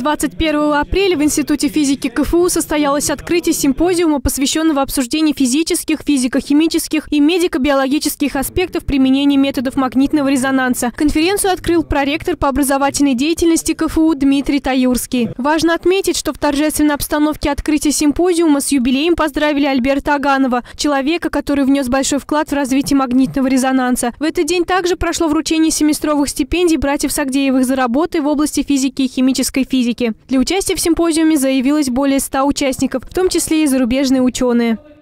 21 апреля в Институте физики КФУ состоялось открытие симпозиума, посвященного обсуждению физических, физико-химических и медико-биологических аспектов применения методов магнитного резонанса. Конференцию открыл проректор по образовательной деятельности КФУ Дмитрий Таюрский. Важно отметить, что в торжественной обстановке открытия симпозиума с юбилеем поздравили Альберта Аганова, человека, который внес большой вклад в развитие магнитного резонанса. В этот день также прошло вручение семестровых стипендий братьев Сагдеевых за работы в области физики и химической физики. Для участия в симпозиуме заявилось более 100 участников, в том числе и зарубежные ученые.